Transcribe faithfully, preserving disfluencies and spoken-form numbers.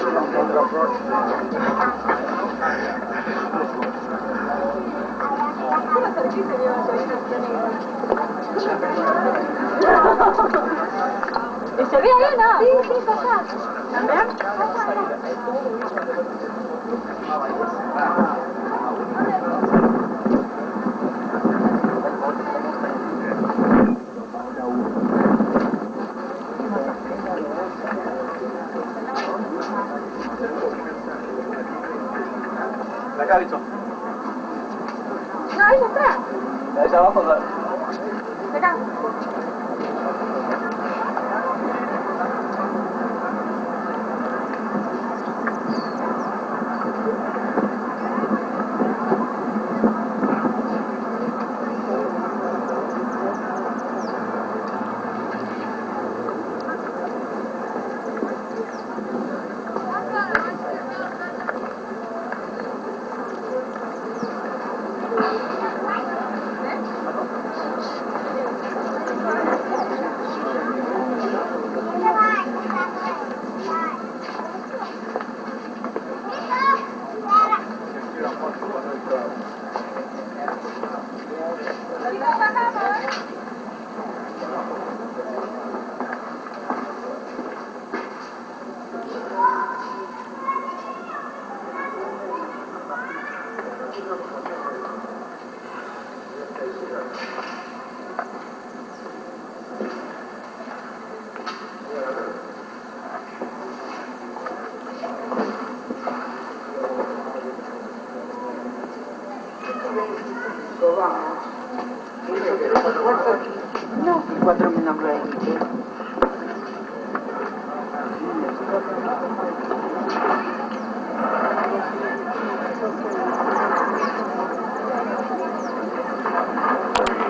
¿Y se ve ahí, no? Sí, sí, pasá. ¿También? Acá, bicho. No, ahí está. Ahí abajo, ¿no? Acá. No, quattro mila euro.